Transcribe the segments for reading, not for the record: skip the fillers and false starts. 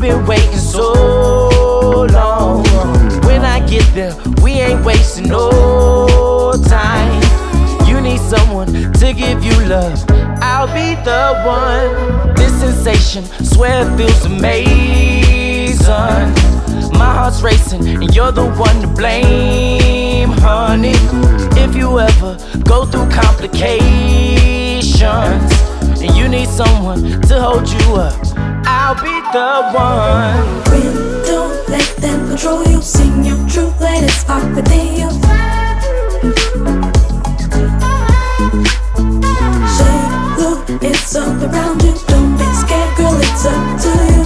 You've been waiting so long. When I get there, we ain't wasting no time. You need someone to give you love, I'll be the one. This sensation, swear it feels amazing. My heart's racing and you're the one to blame, honey. If you ever go through complications and you need someone to hold you up, I'll be the one. Friend, don't let them control you. Sing your truth, let it spark within you. Say, look, it's all around you. Don't be scared, girl, it's up to you.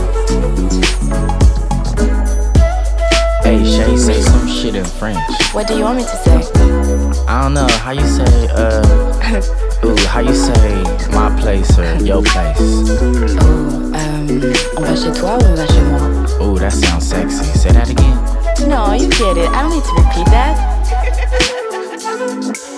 Hey, Shay, say some shit in French. What do you want me to say? I don't know, how you say, ooh, how you say my place or your place? On va chez toi ou on va chez moi? Ooh, that sounds sexy. Say that again. No, you get it. I don't need to repeat that.